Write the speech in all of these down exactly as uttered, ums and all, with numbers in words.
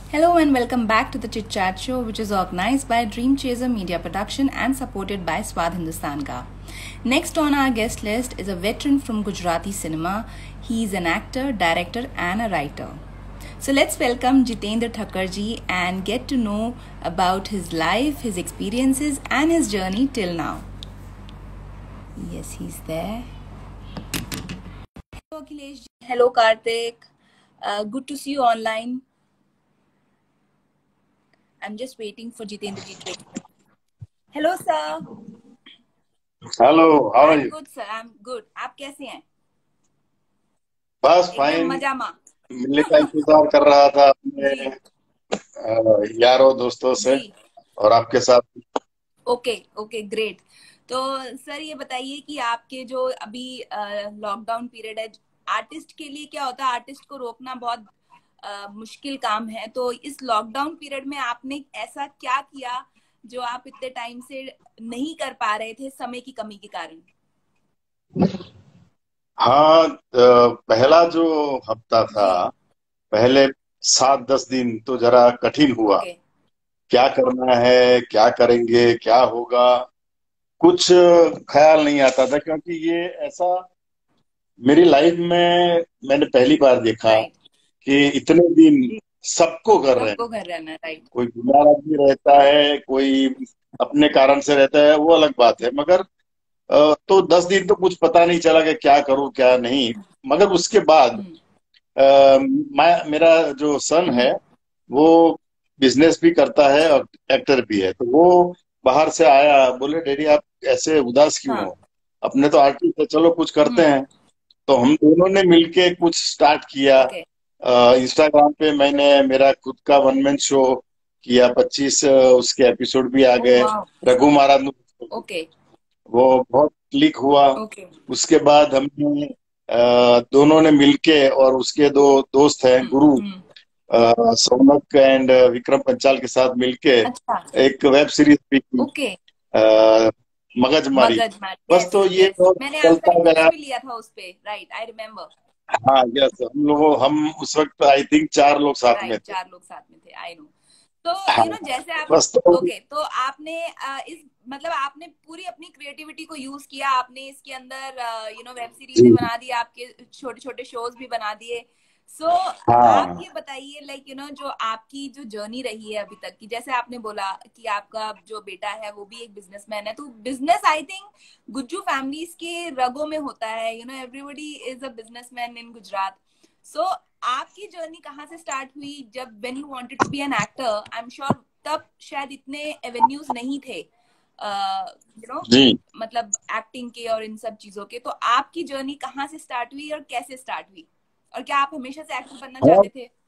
Hello and welcome back to the Chit Chat Show, which is organized by Dream Chaser Media Production and supported by Swad Hindustan Ka. Next on our guest list is a veteran from Gujarati cinema. He is an actor, director, and a writer. So let's welcome Jitendra Thakkar and get to know about his life, his experiences, and his journey till now. Yes, he's there. Hello, Akhilesh. Hello, Karthik. Uh, good to see you online. I'm just waiting for Jitendra ji to explain. Hello, sir. Hello, how are I'm you? good, sir. I'm good. आप कैसे हैं? बस एकदम fine. मजामा। मिलने का इंतजार कर रहा था अपने जी अ, यारों दोस्तों से जी और आपके साथ। Okay okay great. तो सर ये बताइए कि आपके जो अभी लॉकडाउन पीरियड है, आर्टिस्ट के लिए क्या होता है? आर्टिस्ट को रोकना बहुत अ, मुश्किल काम है। तो इस लॉकडाउन पीरियड में आपने ऐसा क्या किया जो आप इतने टाइम से नहीं कर पा रहे थे समय की कमी के कारण? हाँ, अ, पहला जो हफ्ता था, जी पहले सात दस दिन तो जरा कठिन हुआ। ओके क्या करना है, क्या करेंगे, क्या होगा, कुछ ख्याल नहीं आता था, क्योंकि ये ऐसा मेरी लाइफ में मैंने पहली बार देखा राइट कि इतने दिन सबको कर रहे हैं। सबको घर रहना राइट कोई बीमार आदमी रहता है, कोई अपने कारण से रहता है, वो अलग बात है। मगर अ, तो दस दिन तो कुछ पता नहीं चला कि क्या करूं क्या नहीं। मगर उसके बाद हम्म अ, मैं मेरा जो सन है हम्म वो बिजनेस भी करता है और एक्टर भी है। तो वो बाहर से आया, बोले डैडी आप ऐसे उदास क्यों हाँ हो, अपने तो आर्टिस्ट है, चलो कुछ करते हम्म हैं। तो हम दोनों ने मिलके कुछ स्टार्ट किया। ओके इंस्टाग्राम पे मैंने मेरा खुद का वन मैन शो किया, पच्चीस उसके एपिसोड भी आ ओ गए। वाह रघु महाराज, ओके वो बहुत क्लिक हुआ। ओके उसके बाद हमने अ, दोनों ने मिलके, और उसके दो दोस्त हैं हम्म गुरु, हम्म अ, सौनक एंड विक्रम पंचाल के साथ मिलके अच्छा एक वेब सीरीज भी की, ओके अ, मगजमारी। मगज मार बस यस तो ये यस बहुत मैंने आपका चलता रिव्यूज गया। भी लिया था उस पे राइट आई रिमेम्बर हाँ, यस, हम लोगों हम उस वक्त आई थिंक चार लोग साथ में राइट थे। चार लोग साथ में थे आई नो। तो हाँ, यू नो जैसे आप बस तो ओके तो आपने अ, इस मतलब आपने पूरी अपनी क्रिएटिविटी को यूज किया, आपने इसके अंदर यू नो वेब सीरीजें जी। बना दी, आपके छोटे छोटे शोज भी बना दिए। सो so, आप हाँ, ये बताइए लाइक यू नो जो आपकी जो जर्नी रही है अभी तक की, जैसे आपने बोला कि आपका जो बेटा है वो भी एक बिजनेसमैन है, तो business I think Gujju families के रगों में होता है, you know everybody is a businessman in Gujarat. So आपकी जर्नी कहाँ से स्टार्ट हुई? जब when you wanted to be an actor, I am sure तब शायद इतने एवेन्यूज नहीं थे यू नो जी। मतलब एक्टिंग के और इन सब चीजों के। तो आपकी जर्नी कहाँ से स्टार्ट हुई और कैसे स्टार्ट हुई, और क्या आप हमेशा से एक्टर बनना हाँ, चाहते थे?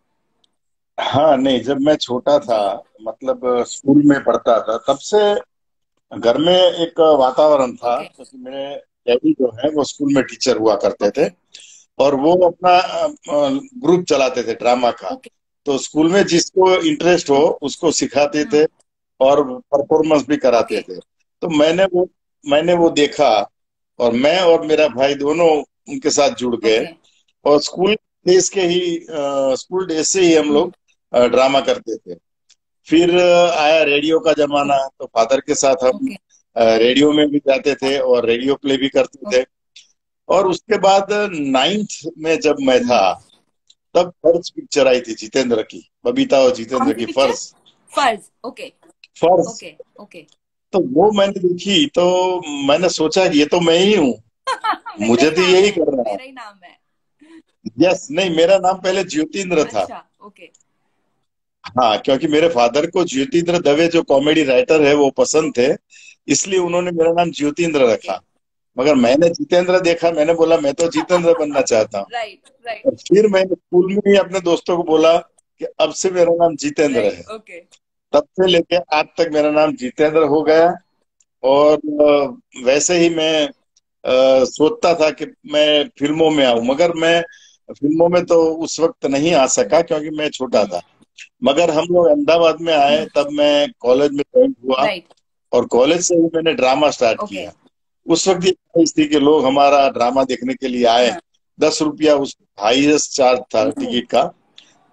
हाँ, नहीं, जब मैं छोटा था, जी मतलब स्कूल में पढ़ता था, तब से घर में एक वातावरण था, ओके क्योंकि मेरे डैडी जो है वो स्कूल में टीचर हुआ करते थे, ओके और वो अपना ग्रुप चलाते थे ड्रामा का। ओके तो स्कूल में जिसको इंटरेस्ट हो उसको सिखाते थे हम्म और परफॉर्मेंस भी कराते ओके थे। तो मैंने वो मैंने वो देखा, और मैं और मेरा भाई दोनों उनके साथ जुड़ गए। ओके और स्कूल डेज के ही अ, स्कूल डेज से ही हम हम्म लोग अ, ड्रामा करते थे। फिर अ, आया रेडियो का ओके जमाना, तो फादर के साथ हम ओके अ, रेडियो में भी जाते थे और रेडियो प्ले भी करते थे। और उसके बाद नाइन्थ में जब मैं था, हम्म तब फर्ज पिक्चर आई थी जितेंद्र की, बबीता और कौन जितेंद्र सी की, पिक्चर? फर्ज। फर्ज ओके फर्ज। ओके ओके तो वो मैंने देखी, तो मैंने सोचा कि ये तो मैं ही हूँ, मेरा मुझे ही तो नाम यही है, करना है। मेरा ही नाम है। यस, नहीं, मेरा नाम पहले ज्योतिंद्र था। अच्छा ओके हाँ, क्योंकि मेरे फादर को ज्योतिंद्र दवे जो कॉमेडी राइटर है वो पसंद थे, इसलिए उन्होंने मेरा नाम ज्योतिंद्र ओके रखा। मगर मैंने जितेंद्र देखा, मैंने बोला मैं तो जितेंद्र बनना चाहता हूँ। राइट राइट और फिर मैंने स्कूल में ही अपने दोस्तों को बोला कि अब से मेरा नाम जितेंद्र राइट है। ओके तब से लेके आज तक मेरा नाम जितेंद्र हो गया। और अ, वैसे ही मैं अ, सोचता था कि मैं फिल्मों में आऊं, मगर मैं फिल्मों में तो उस वक्त नहीं आ सका क्योंकि मैं छोटा हम्म था। मगर हम लोग अहमदाबाद में आए, हम्म तब मैं कॉलेज में ज्वाइन हुआ, राइट और कॉलेज से ही मैंने ड्रामा स्टार्ट ओके किया। उस वक्त ये ख्वाहिश थी कि लोग हमारा ड्रामा देखने के लिए आए। हाँ दस रुपया उस हाईएस्ट चार्ज था टिकट का।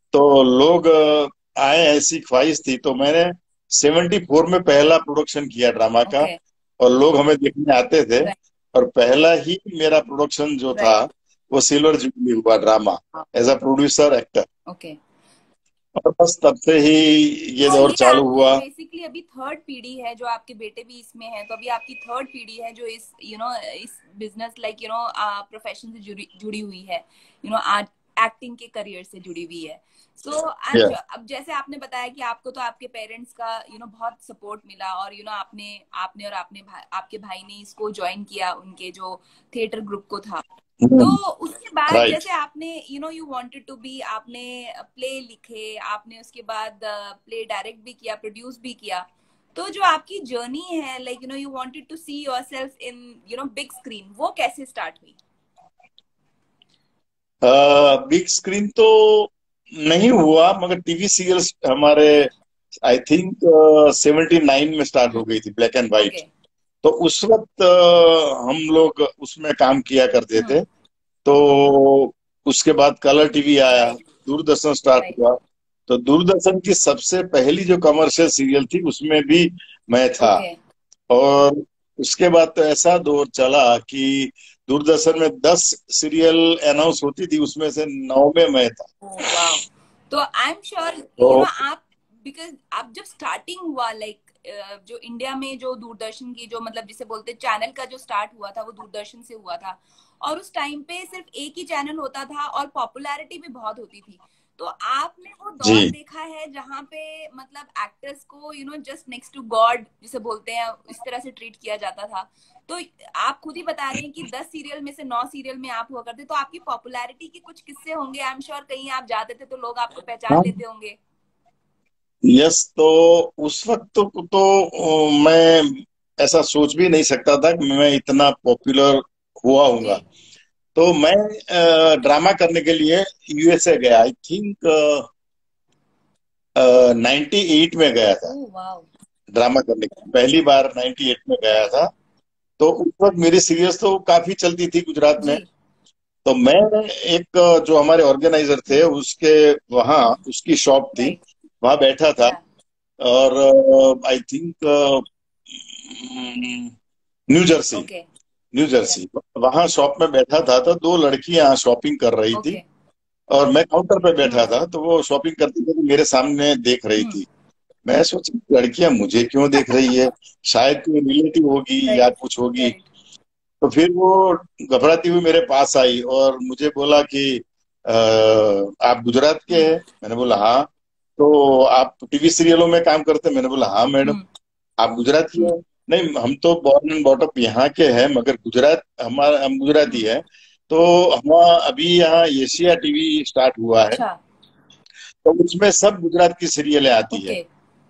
तो लोग अ, आए, ऐसी ख्वाहिश थी, तो मैंने सेवेंटी फोर में पहला प्रोडक्शन किया ड्रामा का, ओके। और लोग हमें देखने आते थे। राइट। और पहला ही मेरा प्रोडक्शन जो था राइट। वो सिल्वर जुबली हुआ drama, as a producer actor. Okay. और बस तब से ही ये तो दौर ये चालू आपकी हुआ। बेसिकली अभी थर्ड पीढ़ी है, जो आपके बेटे भी इसमें है, तो अभी आपकी थर्ड पीढ़ी है जो इस यू you नो know, इस business like you know profession से जुड़ी जुड़ी हुई है, यू नो एक्टिंग के करियर से जुड़ी हुई है। सो आई एम या श्योर, अब जैसे आपने बताया कि आपको तो आपके पेरेंट्स का यू you नो know, बहुत सपोर्ट मिला, और यू you नो know, आपने आपने और आपने भा, आपके भाई ने इसको ज्वाइन किया, उनके जो थिएटर ग्रुप को था। तो उसके बाद राइट। जैसे आपने you know you wanted to be, आपने प्ले लिखे, आपने उसके बाद प्ले डायरेक्ट भी किया, प्रोड्यूस भी किया। तो जो आपकी जर्नी है, like you know you wanted to see yourself in you know big screen, वो कैसे स्टार्ट हुई? बिग स्क्रीन तो नहीं हुआ, मगर टीवी सीरियल्स हमारे आई थिंक सेवेंटी नाइन में स्टार्ट हो गई थी, ब्लैक एंड वाइट। ओके। तो उस वक्त अ, हम लोग उसमें काम किया करते थे। हम्म। तो उसके बाद कलर टीवी आया, राइट। Doordarshan start right. हुआ। तो दूरदर्शन की सबसे पहली जो कमर्शियल सीरियल थी उसमें भी मैं था। ओके। और उसके बाद तो ऐसा दौर चला कि दूरदर्शन में दस सीरियल अनाउंस होती थी, उसमें से नौ में मैं था। वाओ। तो आई एम श्योर तो यू नो आप, बिकॉज आप जब स्टार्टिंग हुआ, लाइक जो इंडिया में जो दूरदर्शन की जो मतलब जिसे बोलते चैनल का जो स्टार्ट हुआ था वो दूरदर्शन से हुआ था, और उस टाइम पे सिर्फ एक ही चैनल होता था और पॉपुलैरिटी भी बहुत होती थी। तो आपने वो दौर जी देखा है जहाँ पे मतलब एक्टर्स को you know just next to God जिसे बोलते हैं, इस तरह से ट्रीट किया जाता था। तो आप खुद ही बता रहे हैं कि दस सीरियल में से नौ सीरियल में आप हुआ करते, तो आपकी पॉपुलैरिटी के कुछ किस्से होंगे, आई एम श्योर कहीं आप जाते थे तो लोग आपको पहचान हाँ, लेते होंगे। यस। तो उस वक्त तो, तो अ, मैं ऐसा सोच भी नहीं सकता था कि मैं इतना पॉपुलर हुआ जी। हूँगा। तो मैं ड्रामा करने के लिए यूएसए गया, आई थिंक नाइन्टी एट में गया था। Oh wow. ड्रामा करने के लिए पहली बार नाइन्टी एट में गया राइट। था। तो उस वक्त मेरी सीरियल्स तो काफी चलती थी गुजरात में। जी। तो मैं एक अ, जो हमारे ऑर्गेनाइजर थे हम्म। उसके वहाँ, उसकी शॉप थी, राइट। वहां बैठा था। या। और I think New Jersey, okay. New yeah. Jersey वहां शॉप में बैठा था। तो दो लड़कियां शॉपिंग कर रही थी, ओके। और मैं काउंटर पे बैठा हम्म। था। तो वो शॉपिंग करते थे तो मेरे सामने देख रही हम्म। थी। मैं सोचा लड़कियां मुझे क्यों देख रही है, शायद कोई रिलेटिव होगी या राइट। कुछ होगी। राइट। तो फिर वो घबराती हुई मेरे पास आई और मुझे बोला कि "अ, आप गुजरात के हम्म। हैं?" मैंने बोला हाँ। तो आप टीवी सीरियलों में काम करते हैं? मैंने बोला हाँ मैडम। हम्म। आप गुजरात की हम्म। हैं? नहीं, हम तो बॉर्न एंड बॉटअप यहाँ के हैं, मगर गुजरात, हमारा हम गुजराती हम्म। है। तो हम अभी यहाँ एशिया टीवी स्टार्ट हुआ है, अच्छा। तो उसमें सब गुजरात की सीरियलें आती है। ओके।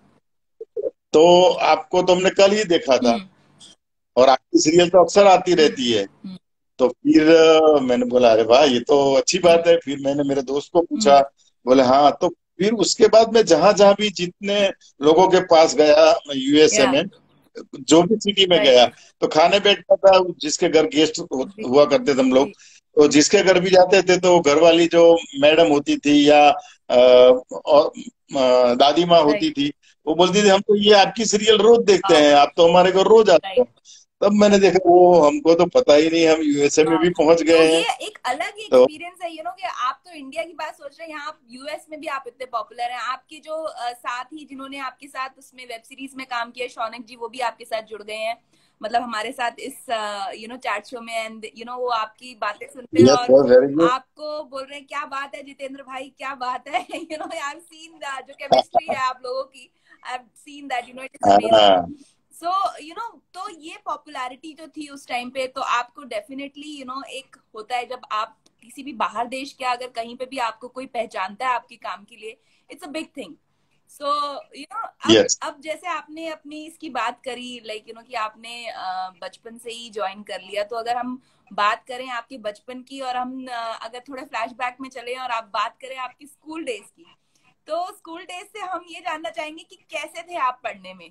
तो आपको तो हमने कल ही देखा था, हम्म। और आपकी सीरियल तो अक्सर आती हम्म। रहती है। हम्म। तो फिर अ, मैंने बोला अरे वाह, ये तो अच्छी हम्म। बात है। फिर मैंने मेरे दोस्त को पूछा, हम्म। बोले हाँ। तो फिर उसके बाद मैं जहां जहां भी जितने लोगों के पास गया यूएसए या। में, जो भी सिटी में राइट। गया, तो खाने बैठता था। जिसके घर गेस्ट जी। हुआ करते थे हम लोग, जी। तो जिसके घर भी जाते थे तो घर वाली जो मैडम होती थी या अ, और, अ, दादी माँ होती राइट। थी, वो बोलती थी हम तो ये आपकी सीरियल रोज देखते वाओ। हैं, आप तो हमारे घर रोज आते हो। राइट। तब मैंने देखा वो, हमको तो पता ही नहीं, हम यूएसए में वाह। भी पहुंच तो गए ये हैं। एक अलग ही तो एक्सपीरियंस है, यू नो कि आप तो इंडिया की बात सोच रहे हैं, यहाँ आप यूएस में भी आप इतने पॉपुलर हैं। आपके जो अ, साथ ही जिन्होंने आपके साथ उसमें वेब सीरीज में काम किया, शौनक जी, वो भी आपके साथ जुड़ गए हैं, मतलब हमारे साथ इस यू नो चैट शो में। एंड यू नो वो आपकी बातें सुनते हैं यस, और वेरी गुड। आपको बोल रहे हैं क्या बात है जितेंद्र भाई, क्या बात है। You know I have seen जो केमिस्ट्री है आप लोगों की, I have seen that, you know it is amazing. हाँ, सो यू नो तो ये पॉपुलैरिटी जो थी उस टाइम पे, तो आपको डेफिनेटली यू नो एक होता है जब आप किसी भी बाहर देश के अगर कहीं पे भी आपको कोई पहचानता है आपके काम के लिए, it's a big thing. So you know अब यस, अब जैसे आपने अपनी इसकी बात करी, लाइक यू नो कि आपने अ, बचपन से ही ज्वाइन कर लिया, तो अगर हम बात करें आपके बचपन की, और हम अ, अगर थोड़े फ्लैशबैक में चले और आप बात करें आपकी स्कूल डेज की, तो स्कूल डेज से हम ये जानना चाहेंगे कि कैसे थे आप पढ़ने में?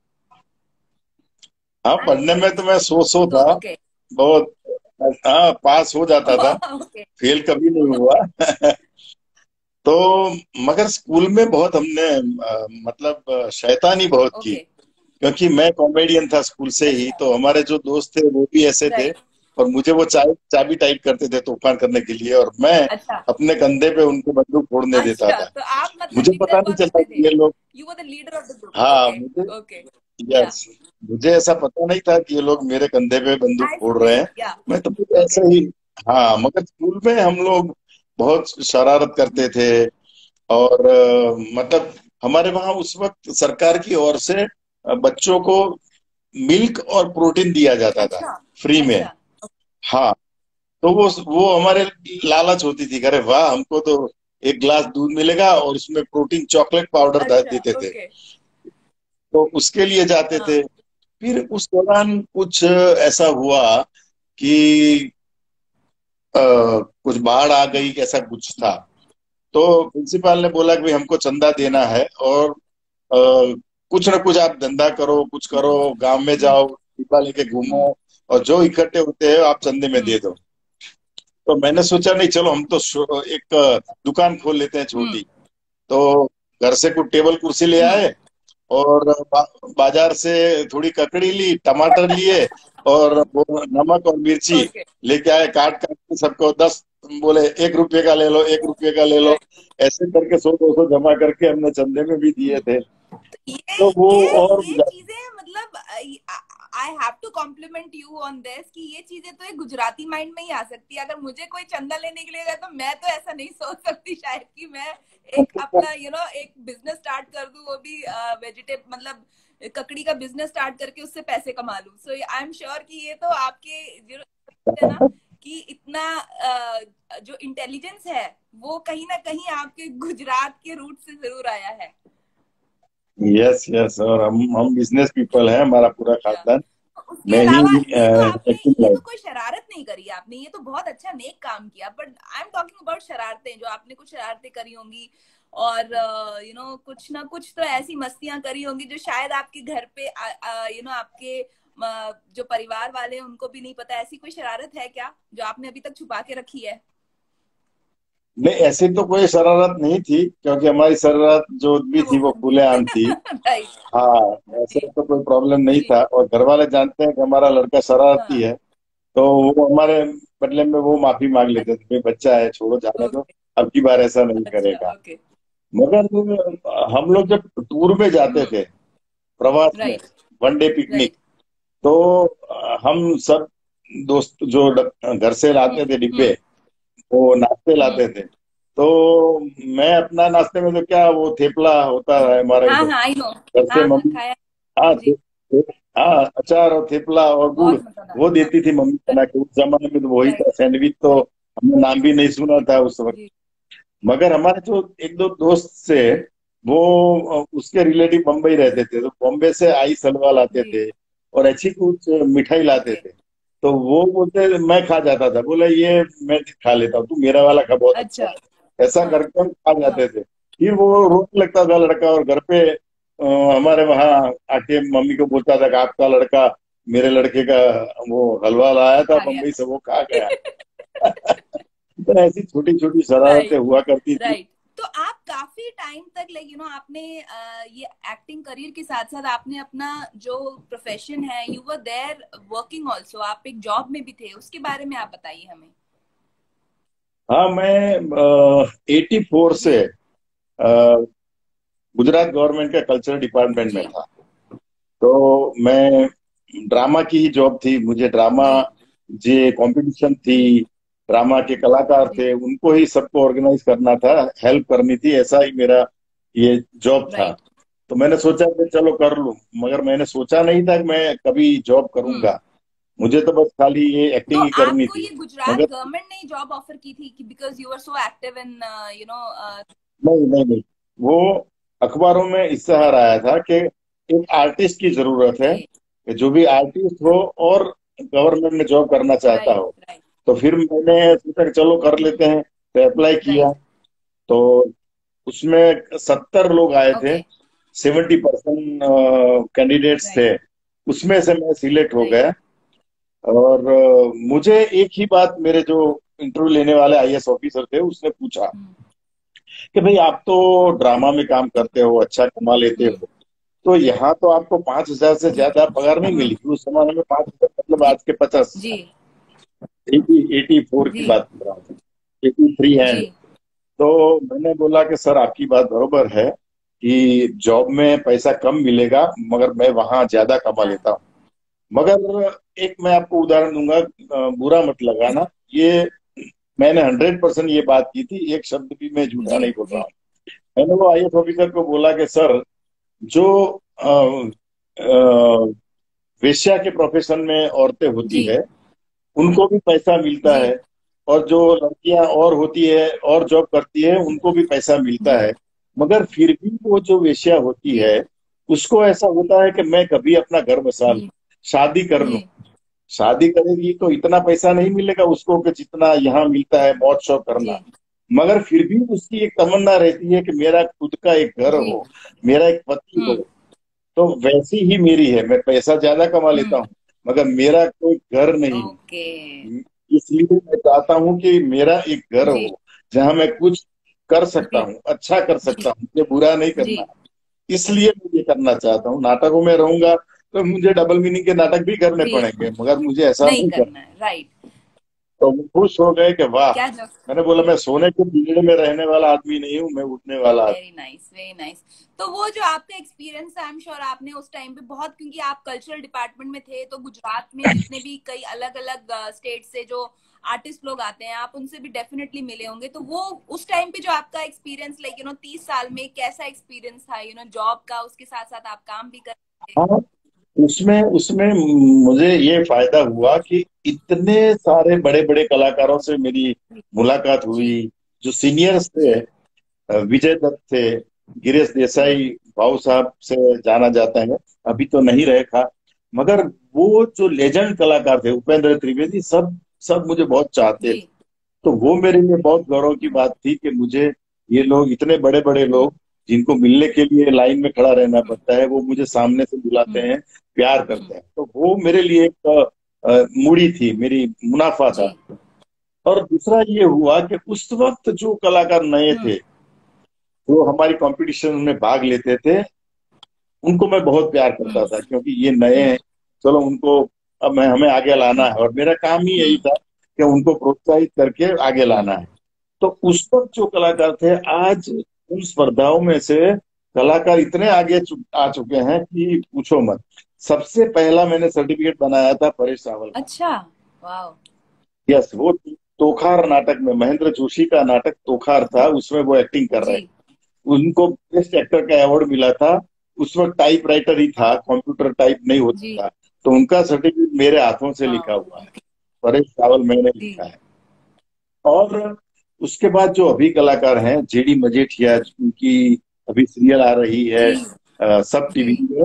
हाँ, पढ़ने में तो मैं सो सो तो था ओके। बहुत। हाँ, पास हो जाता था, ओके। फेल कभी नहीं हुआ। ओके। तो मगर स्कूल में बहुत हमने अ, मतलब अ, शैतानी बहुत की, ओके। क्योंकि मैं कॉमेडियन था स्कूल से ही। अच्छा। तो हमारे जो दोस्त थे वो भी ऐसे थे, राइट। और मुझे वो चाय चाबी टाइप करते थे तूफान करने के लिए, और मैं अच्छा। अपने कंधे पे उनको बंदूक फोड़ने देता अच्छा, था। तो आप मतलब मुझे लीडर पता हुआ नहीं चलता करते थे। कि ये लोग, you were the leader of the group. हाँ ओके। मुझे, ओके। या यस, मुझे ऐसा पता नहीं था कि ये लोग मेरे कंधे पे बंदूक आई फोड़ रहे थिंक हैं। या मैं तो कुछ ओके। ऐसा ही, हाँ मगर स्कूल में हम लोग बहुत शरारत करते थे। और अ, मतलब हमारे वहां उस वक्त सरकार की ओर से अ, बच्चों को मिल्क और प्रोटीन दिया जाता था अच्छा। फ्री में। अच्छा। हाँ, तो वो वो हमारे लालच होती थी, अरे वाह हमको तो एक ग्लास दूध मिलेगा और उसमें प्रोटीन चॉकलेट पाउडर अच्छा। देते थे। ओके। तो उसके लिए जाते हाँ। थे। फिर उस दौरान कुछ ऐसा हुआ कि अ, कुछ बाढ़ आ गई, हम्म। ऐसा कुछ था। हम्म। तो प्रिंसिपाल ने बोला कि भाई हमको चंदा देना है, और अ, कुछ ना कुछ आप धंधा करो, कुछ करो, हम्म। गांव में हम्म। जाओ, डिब्बा लेके हम्म। घूमो, और जो इकट्ठे होते हैं आप चंदे में हम्म। दे दो। तो मैंने सोचा नहीं, चलो हम तो शो- एक दुकान खोल लेते हैं हम्म। छोटी। तो घर से कुछ टेबल कुर्सी ले हम्म। आए, और बा, बाजार से थोड़ी ककड़ी ली, टमाटर लिए, और वो नमक और मिर्ची ओके। लेके आए, काट काट के सबको दस, बोले एक रुपये का ले लो, एक रुपये का ले लो। राइट। ऐसे करके सौ दो सौ जमा करके हमने चंदे में भी दिए थे। ये तो वो, ये और ये चीजें मतलब I have to compliment you on this कि ये चीजें तो एक गुजराती माइंड में ही आ सकती है। अगर मुझे कोई चंदा लेने के लिए गया तो मैं तो ऐसा नहीं सोच सकती शायद कि मैं एक अपना यू you नो know, एक बिजनेस स्टार्ट कर दूं, वो भी वेजिटेब मतलब ककड़ी का बिजनेस स्टार्ट करके उससे पैसे कमा लूं। सो आई एम श्योर कि ये तो आपके जो है ना कि इतना uh, जो इंटेलिजेंस है वो कहीं ना कहीं आपके गुजरात के रूट से जरूर आया है। यस यस, और हम हम बिजनेस पीपल हैं, हमारा पूरा या खानदान। उसके मैं ही अलावा ये तो आपने एक्टिंग ये तो लाइन। कोई शरारत नहीं करी आपने, ये तो बहुत अच्छा नेक काम किया। But I am talking about शरारतें, जो आपने कुछ शरारतें करी होंगी और यू नो कुछ ना कुछ तो ऐसी मस्तियां करी होंगी जो शायद आपके घर पे यू नो आपके uh, जो परिवार वाले हैं उनको भी नहीं पता। ऐसी कोई शरारत है क्या जो आपने अभी तक छुपा के रखी है? नहीं, ऐसी तो कोई शरारत नहीं थी, क्योंकि हमारी शरारत जो भी थी वो ओपन थी। खुलेआम थी। राइट। हाँ, ऐसे जी। तो कोई प्रॉब्लम नहीं जी। था, और घर वाले जानते हैं कि हमारा लड़का शरारती हाँ। है। तो वो हमारे बदले में वो माफी मांग लेते थे, भाई बच्चा है, छोड़ो जाने दो, ओके। अब की बार ऐसा नहीं अच्छा। करेगा। ओके। मगर हम लोग जब टूर में जाते हम्म। थे, प्रवास में, राइट। One day picnic, right. तो अ, हम सब दोस्त जो ड- घर से हम्म। लाते थे डिब्बे, हम्म। वो नाश्ते हम्म। लाते थे। तो मैं अपना नाश्ते में तो क्या, वो थेपला होता है हम्म। हमारे हाँ इधर, हाँ आई नो। घर से हाँ हाँ मम्मी, खाया। हाँ जी। थे, थे, हाँ अचार और थेपला और गुड़, बहुत मजेदार। वो हाँ। देती थी मम्मी बना के। उस जमाने में तो वही था, राइट। सैंडविच तो राइट। हमने नाम भी नहीं सुना था उस वक्त। जी। मगर हमारे जो एक दो दोस्त से, वो अ, उसके रिलेटिव बम्बई रहते थे, तो बॉम्बे से आइस हलवा लाते जी। थे, और अच्छी कुछ मिठाई लाते ओके। थे। तो वो बोलते, मैं खा जाता था, बोले ये मैं खा लेता हूँ, तू मेरा वाला खा, बहुत अच्छा अच्छा। है। ऐसा हाँ। करके हम खा हाँ। जाते थे। फिर वो रोने लगता था लड़का, और घर पे अ, हमारे वहाँ आके मम्मी को बोलता था कि आपका लड़का मेरे लड़के का वो हलवा लाया था खा गया। बम्बई से, वो खा गया। तो ऐसी छोटी छोटी शरारतें राइट। हुआ करती थी। राइट। तो आप काफी टाइम तक लाइक यू नो आपने अ, ये एक्टिंग करियर के साथ साथ आपने अपना जो प्रोफेशन है you were there working also, आप एक जॉब में भी थे, उसके बारे में आप बताइए हमें। हाँ, मैं एटी फोर जी। से अ, गुजरात गवर्नमेंट के कल्चरल डिपार्टमेंट में जी। था। तो मैं, ड्रामा की ही जॉब थी मुझे, ड्रामा जी। जे कंपटीशन थी, जी। ड्रामा के कलाकार जी। थे, उनको ही सबको ऑर्गेनाइज करना था, हेल्प करनी थी, ऐसा ही मेरा ये जॉब था। राइट। तो मैंने सोचा कि चलो कर लूं, मगर मैंने सोचा नहीं था कि मैं कभी जॉब हम्म। करूंगा। मुझे तो बस खाली ये तो एक्टिंग ही करनी आपको थी। ये गुजरात मगर गवर्नमेंट ने जॉब ऑफर की थी कि because you are so active in you know? नहीं नहीं नहीं, वो अखबारों में इश्तेहार आया था कि एक आर्टिस्ट की जरूरत है, ओके। कि जो भी आर्टिस्ट हो और गवर्नमेंट में जॉब करना चाहता राइट। हो। राइट। तो फिर मैंने सोचा कि चलो कर लेते हैं, तो अप्लाई किया। राइट। तो उसमें सत्तर लोग आए थे, okay. Seventy percent candidates right. थे, उसमें से मैं सिलेक्ट हो राइट। गया। और अ, मुझे एक ही बात मेरे जो इंटरव्यू लेने वाले आईएएस ऑफिसर थे उसने पूछा कि भाई आप तो ड्रामा में काम करते हो, अच्छा कमा लेते हम्म, हो, तो यहाँ तो आपको पांच हजार से ज्यादा पगार नहीं हम्म, मिली। उस जमाने में पांच हजार मतलब जी आज के पचास जी हजार एटी एटी फोर की जी बात कर रहा हूँ, एटी थ्री जी एंड। तो मैंने बोला कि सर आपकी बात बरोबर है कि जॉब में पैसा कम मिलेगा मगर मैं वहां ज्यादा कमा हाँ लेता हूँ। मगर एक मैं आपको उदाहरण दूंगा, अ, बुरा मत लगाना, ये मैंने हंड्रेड परसेंट ये बात की थी, एक शब्द भी मैं झूठा जी नहीं बोल रहा जी हूँ। मैंने वो आई एस ऑफिसर को बोला कि सर जो अ, अ, वेश्या के प्रोफेशन में औरतें होती जी है उनको भी पैसा मिलता जी है, और जो लड़कियां और होती है और जॉब करती है उनको भी पैसा मिलता जी है, मगर फिर भी वो जो वेश्या होती जी है उसको ऐसा होता है कि मैं कभी अपना घर बसा लूं, जी शादी कर लूं। जी शादी करेगी तो इतना पैसा नहीं मिलेगा उसको कि जितना यहाँ मिलता है मौज शौक करना, जी मगर फिर भी उसकी एक तमन्ना रहती है कि मेरा खुद का एक घर जी हो, मेरा एक पति हो। हम्म तो वैसी ही मेरी है, मैं पैसा ज्यादा कमा लेता हम्म हूँ मगर मेरा कोई घर नहीं। ओके इसलिए मैं चाहता हूँ कि मेरा एक घर जी हो जहां मैं कुछ कर सकता जी हूँ, अच्छा कर जी सकता हूँ, मुझे बुरा नहीं जी करना। इसलिए मैं ये करना चाहता हूँ। नाटकों में रहूंगा तो मुझे डबल मीनिंग के नाटक भी करने जी पड़ेंगे मगर मुझे ऐसा नहीं नहीं करना। करना है, राइट। तो वो खुश हो गए कि वाह। क्या जो मैंने बोला मैं सोने के पिंजरे में रहने वाला आदमी नहीं हूँ, मैं उठने वाला आदमी। Very nice very nice. तो वो जो आपका एक्सपीरियंस आई एम श्योर आपने उस टाइम पे बहुत, क्योंकि आप कल्चरल डिपार्टमेंट में थे, तो गुजरात में जितने भी कई अलग अलग स्टेट से जो आर्टिस्ट लोग आते हैं आप उनसे भी डेफिनेटली मिले होंगे। तो वो उस टाइम पे जो आपका एक्सपीरियंस लाइक यू नो तीस साल में कैसा एक्सपीरियंस था, यू नो जॉब का, उसके साथ साथ आप काम भी कर रहे थे। हाँ, उसमें उसमें मुझे ये फायदा हुआ कि इतने सारे बड़े बड़े कलाकारों से मेरी मुलाकात जी हुई। जो सीनियर्स थे, जी विजय दत्त थे, गिरीश जी देसाई भाऊ साहब से जाना जाता है, अभी तो नहीं रहे खा, मगर वो जो लेजेंड कलाकार थे उपेंद्र त्रिवेदी, सब सब मुझे बहुत चाहते थे। जी तो वो मेरे लिए बहुत गौरव की हम्म बात थी कि मुझे ये लोग, इतने बड़े बड़े हम्म लोग जिनको मिलने के लिए लाइन में खड़ा रहना हम्म पड़ता है, वो मुझे सामने से बुलाते हम्म हैं, प्यार हम्म, करते हैं। तो वो मेरे लिए एक अ, अ, मूड़ी थी, मेरी मुनाफा जी था। और दूसरा ये हुआ कि उस वक्त जो कलाकार नए हम्म थे, जो हमारी कंपटीशन में भाग लेते थे, उनको मैं बहुत प्यार करता हम्म था क्योंकि ये नए हैं, चलो उनको अब मैं हमें आगे लाना है, और मेरा काम ही यही हम्म था कि उनको प्रोत्साहित करके आगे लाना हम्म है। तो उस वक्त जो कलाकार थे, आज उन स्पर्धाओं में से कलाकार इतने आगे चु, आ चुके हैं कि पूछो मत। सबसे पहला मैंने सर्टिफिकेट बनाया था परेश रावल का। अच्छा वाह यस, वो तोखार नाटक में, महेंद्र जोशी का नाटक तोखार था, उसमें वो एक्टिंग कर रहे जी थे। उनको बेस्ट एक्टर का अवार्ड मिला था। उस वक्त टाइप राइटर ही था, कंप्यूटर टाइप नहीं जी होता था। तो उनका सर्टिफिकेट मेरे हाथों से लिखा हुआ वाह है, परेश रावल मैंने जी लिखा है। और उसके बाद जो अभी कलाकार हैं, जेडी मजेठिया, उनकी अभी सीरियल आ रही है जी अ, सब जी टीवी में,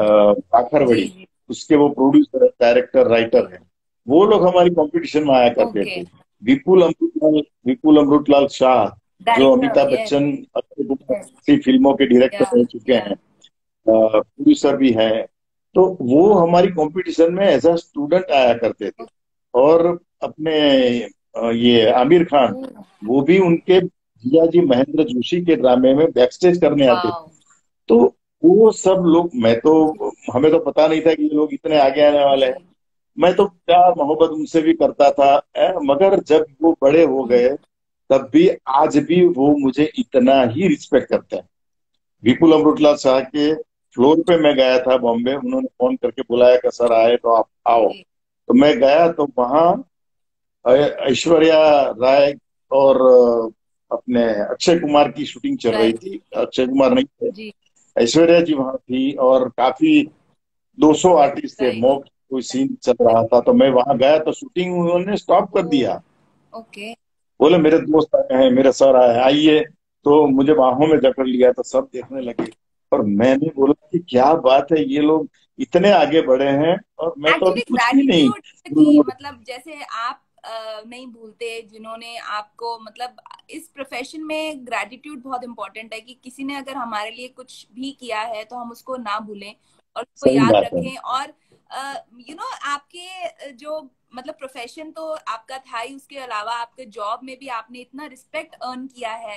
जी पाखरवड़ी, जी उसके वो प्रोड्यूसर डायरेक्टर जी राइटर हैं। वो लोग हमारी कंपटीशन में आया करते ओके थे। विपुल अमृतलाल विपुल अमृतलाल शाह, जो director Amitabh yes Bachchan, Akshay Kumar yes की फिल्मों के डायरेक्टर या रह चुके या हैं, प्रोड्यूसर भी हैं। तो वो हमारी कंपटीशन में एज अ स्टूडेंट आया करते थे। और अपने अ, ये आमिर खान, वो भी उनके जिया जी महेंद्र जोशी के ड्रामे में बैक स्टेज करने आते थे। वाह तो वो सब लोग, मैं तो, हमें तो पता नहीं था कि ये लोग इतने आगे आने वाले जी हैं। मैं तो प्यार मोहब्बत उनसे भी करता था, ए, मगर जब वो बड़े हो हम्म, गए तब भी आज भी वो मुझे इतना ही रिस्पेक्ट करते हैं। विपुल अमृतलाल शाह के फ्लोर पे मैं गया था बॉम्बे, उन्होंने फोन करके बुलाया कि सर आए तो आप आओ। जी तो मैं गया तो वहां ऐश्वर्या राय और अ, अपने अक्षय कुमार की शूटिंग चल रही राइट थी। अक्षय कुमार नहीं थे, जी ऐश्वर्या जी वहां थी, और काफी दो सौ आर्टिस्ट थे, राइट मॉक कोई सीन चल रहा था। तो मैं वहां गया तो शूटिंग उन्होंने स्टॉप कर ओ दिया। ओके बोले मेरे दोस्त आए हैं, मेरे सर आए हैं, आइए। तो मुझे बाहों में जकड़ लिया, तो सब देखने लगे। और मैंने बोला कि क्या बात है, ये लोग इतने आगे बढ़े हैं और मैं तो अभी एक्चुअली कुछ भी नहीं। ग्रैटिट्यूड की मतलब जैसे आप अ, नहीं भूलते जिन्होंने आपको मतलब इस प्रोफेशन में ग्रैटिट्यूड बहुत इंपॉर्टेंट है कि किसी ने अगर हमारे लिए कुछ भी किया है तो हम उसको ना भूलें और उसको सही याद बात है। रखें। और यू नो आपके जो मतलब प्रोफेशन तो आपका था ही, उसके अलावा आपके जॉब में भी आपने इतना रिस्पेक्ट अर्न किया है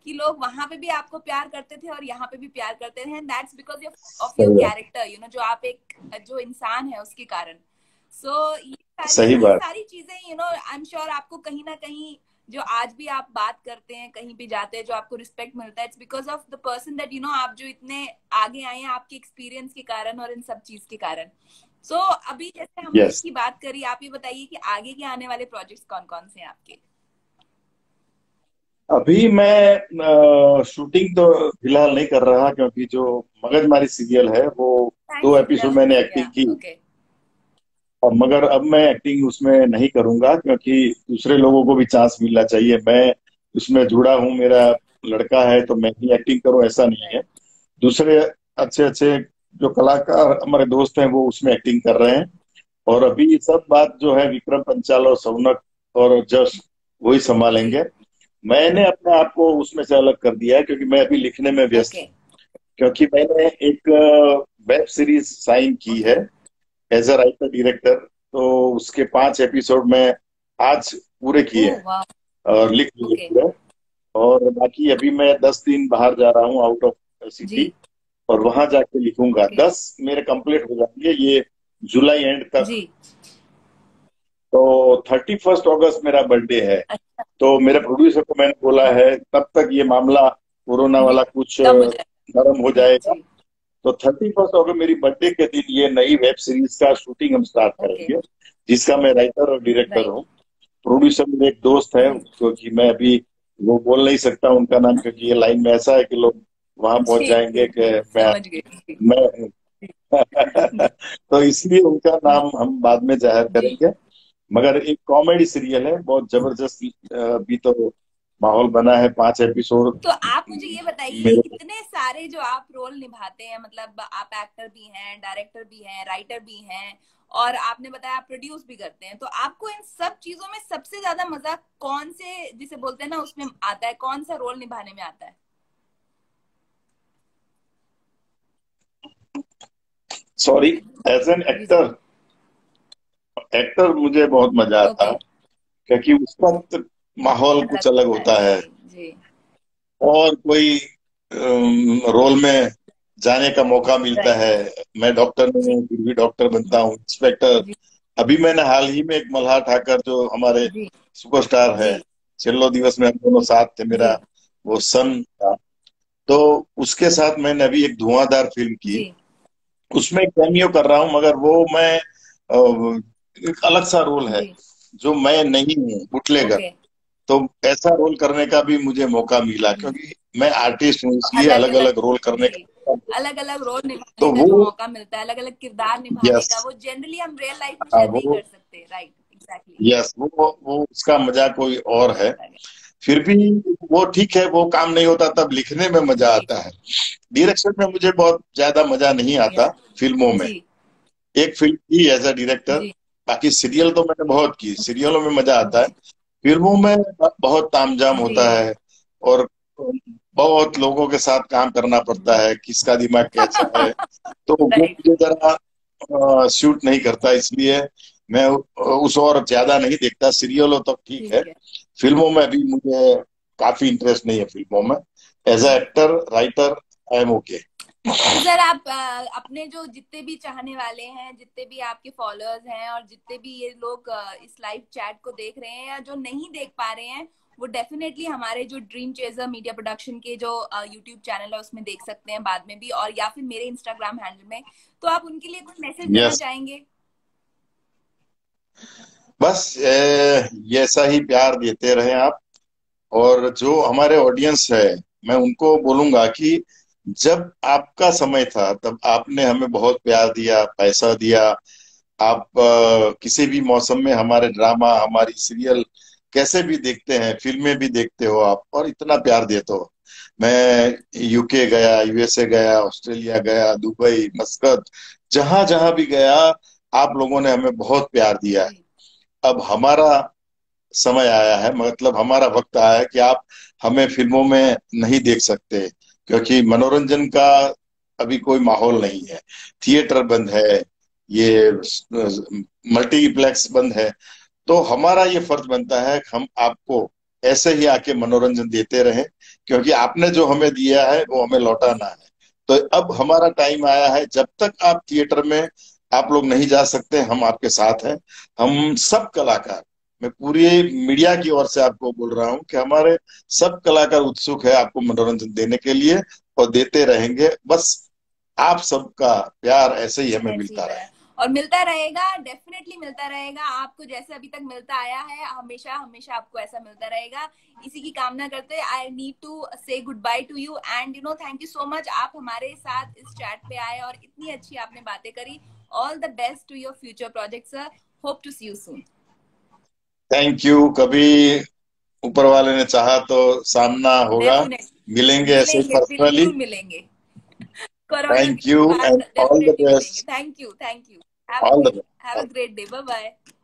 कि लोग वहां पे भी आपको प्यार करते थे और यहाँ पे भी प्यार करते थे, and that's because of your सही बात कैरेक्टर, यू नो, जो आप एक जो इंसान है उसके कारण। सो so, ये सारी सही ये बात सारी चीजें, you know, I am sure आपको कहीं ना कहीं जो आज भी आप बात करते हैं, कहीं भी जाते हैं, जो आपको रिस्पेक्ट मिलता है, it's because of the person that, you know, आप जो इतने आगे आए हैं आपके एक्सपीरियंस के कारण और इन सब चीज के कारण। सो so, अभी जैसे हमने यस इसकी बात करी, आप ये बताइए कि आगे के आने वाले प्रोजेक्ट्स कौन कौन से हैं आपके? अभी मैं शूटिंग तो फिलहाल नहीं कर रहा, क्योंकि जो मगजमारी सीरियल है वो दो थैंक्स फॉर एपिसोड टेलिंग मैंने मी। एक्टिंग या की। ओके। और मगर अब मैं एक्टिंग उसमें नहीं करूंगा, क्योंकि दूसरे लोगों को भी चांस मिलना चाहिए। मैं उसमें जुड़ा हूँ, मेरा राइट लड़का है, तो मैं ही एक्टिंग करूं ऐसा नहीं है। राइट। दूसरे अच्छे अच्छे जो कलाकार हमारे दोस्त हैं वो उसमें एक्टिंग कर रहे ओके। हैं। और अभी ये सब बात जो है विक्रम पंचाल और सौनक और जश वही जी। संभालेंगे। मैंने अपने आप को उसमें से अलग कर दिया है, क्योंकि मैं अभी लिखने में व्यस्त ओके। हूँ। क्योंकि मैंने एक वेब सीरीज साइन की है okay. As a writer director, तो उसके पांच एपिसोड में आज पूरे किए ओह हैं वाह। और लिख लिए ओके। पूरे। और बाकी अभी मैं दस दिन बाहर जा रहा हूँ, आउट ऑफ सिटी, जी। और वहां जाके लिखूंगा। ओके। दस मेरे कंप्लीट हो जाएंगे ये जुलाई एंड तक। जी। तो थर्टी फर्स्ट अगस्त मेरा बर्थडे है। अच्छा। तो मेरे प्रोड्यूसर को मैंने बोला है तब तक ये मामला कोरोना जी। वाला कुछ कम हो जाए। नरम हो जी जाएगा। जी। तो थर्टी फर्स्ट अगस्त मेरी बर्थडे के दिन ये नई वेब सीरीज का शूटिंग हम स्टार्ट ओके। करेंगे, जिसका मैं राइटर और डायरेक्टर राइट। हूँ। प्रोड्यूसर मेरे एक दोस्त है, जी क्योंकि मैं अभी वो बोल नहीं सकता उनका नाम, क्योंकि ये लाइन में ऐसा है कि लोग वहां पहुंच जी जाएंगे जी कि जी, मैं समझ गई। जी मैं जी तो इसलिए उनका जी नाम हम बाद में जाहिर जी। करेंगे। मगर एक कॉमेडी सीरियल है, बहुत जबरदस्त। अ, भी तो माहौल बना है, पांच एपिसोड तो आप मुझे ये बताइए, मेरे। इतने सारे जो आप रोल निभाते हैं, मतलब आप एक्टर भी हैं, डायरेक्टर भी हैं, राइटर भी हैं, और आपने बताया आप प्रोड्यूस भी करते हैं, तो आपको इन सब चीजों में सबसे ज्यादा मजा कौन से, जिसे बोलते हैं ना, उसमें आता है? कौन सा रोल निभाने में आता है? सॉरी, एज एन जी जी। एक्टर, एक्टर मुझे बहुत मजा आता ओके। है, क्योंकि उस वक्त माहौल अलग कुछ अलग होता है। होता है। जी जी। और कोई रोल में जाने का मौका मिलता राइट। है। मैं डॉक्टर नहीं जी हूँ, फिर भी डॉक्टर बनता हूँ, इंस्पेक्टर। जी अभी मैंने हाल ही में एक मल्हार ठाकर जो हमारे जी सुपरस्टार है, जी छेल्लो दिवस में हम दोनों साथ थे, जी मेरा वो सन था। तो उसके साथ मैंने अभी एक धुआंधार फिल्म की, जी। उसमें कैमियो कर रहा हूँ। मगर वो मैं अ, एक अलग सा रोल है, जी। जो मैं नहीं हूँ, बुटलेगर। ओके। तो ऐसा रोल करने का भी मुझे मौका मिला, क्योंकि मैं आर्टिस्ट हूँ, इसलिए अलग अलग अलग। अलग रोल करने जी। का। अलग अलग रोल निभाने तो का जो वो, मौका मिलता है, अलग अलग किरदार निभाने यस, का, वो जनरली हम रियल लाइफ में हाँ शायद नहीं वो, कर सकते। राइट। एग्जैक्टली। यस, वो वो उसका मजा कोई और अलग है। अलग। फिर भी वो ठीक है, वो काम नहीं होता तब लिखने में मजा जी। आता है। डायरेक्शन में मुझे बहुत ज्यादा मजा नहीं आता या। फिल्मों में। जी एक फिल्म की एज अ डायरेक्टर, जी बाकी सीरियल तो मैंने बहुत की, सीरियलों में मजा आता है। ओके। फिल्मों में बहुत तामझाम जी होता है, और बहुत लोगों के साथ काम करना पड़ता है, किसका दिमाग कैसा है। तो वो राइट। मुझे जरा सूट नहीं करता, इसलिए मैं उस और ज्यादा नहीं देखता। सीरियलों तक ठीक है, ठीक है। फिल्मों में भी मुझे काफी इंटरेस्ट नहीं है फिल्मों में। As a actor writer I am okay. तो सर, आप अ, अपने जो जितने भी चाहने वाले हैं, जितने भी आपके फॉलोअर्स हैं, और जितने भी ये लोग अ, इस लाइव चैट को देख रहे हैं या जो नहीं देख पा रहे हैं, वो डेफिनेटली हमारे जो ड्रीम चेजर मीडिया प्रोडक्शन के जो यूट्यूब चैनल है उसमें देख सकते हैं बाद में भी, और या फिर मेरे इंस्टाग्राम हैंडल में। तो आप उनके लिए कोई मैसेज देना यस, चाहेंगे? बस ए, ये ऐसा ही प्यार देते रहे आप। और जो हमारे ऑडियंस है, मैं उनको बोलूंगा कि जब आपका समय था तब आपने हमें बहुत प्यार दिया, पैसा दिया। आप अ, किसी भी मौसम में हमारे ड्रामा, हमारी सीरियल कैसे भी देखते हैं, फिल्में भी देखते हो आप, और इतना प्यार देते हो। मैं यूके गया, यूएसए गया, ऑस्ट्रेलिया गया, दुबई, मस्कत, जहां जहां भी गया, आप लोगों ने हमें बहुत प्यार दिया है। जी अब हमारा समय आया है, मतलब हमारा वक्त आया है कि आप हमें फिल्मों में नहीं देख सकते, क्योंकि मनोरंजन का अभी कोई माहौल नहीं है। थिएटर बंद है, ये मल्टीप्लेक्स बंद है। तो हमारा ये फर्ज बनता है कि हम आपको ऐसे ही आके मनोरंजन देते रहे, क्योंकि आपने जो हमें दिया है वो हमें लौटाना है। तो अब हमारा टाइम आया है, जब तक आप थिएटर में आप लोग नहीं जा सकते, हम आपके साथ हैं। हम सब कलाकार, मैं पूरी मीडिया की ओर से आपको बोल रहा हूं कि हमारे सब कलाकार उत्सुक है आपको मनोरंजन देने के लिए, और देते रहेंगे। बस आप सबका प्यार ऐसे ही हमें ऐसी मिलता है रहे। और मिलता रहेगा, डेफिनेटली मिलता रहेगा आपको, जैसे अभी तक मिलता आया है, हमेशा हमेशा आपको ऐसा मिलता रहेगा। इसी की कामना करते हैं। I need to say good bye to you and you know thank you so much, आप हमारे साथ इस चैट पे आए और इतनी अच्छी आपने बातें करी। All the best to your future project sir, hope to see you soon. Thank you. कभी ऊपर वाले ने चाहा तो सामना होगा, डेफिनेटली मिलेंगे ऐसे मिलेंगे, पर्सनली। बिल्कुल मिलेंगे। कोरोना थैंक के यू बाद एंड ऑल द डेफिनेटली मिलेंगे। Best. Thank you, thank you. Have a all the have a best. Great day. Bye bye.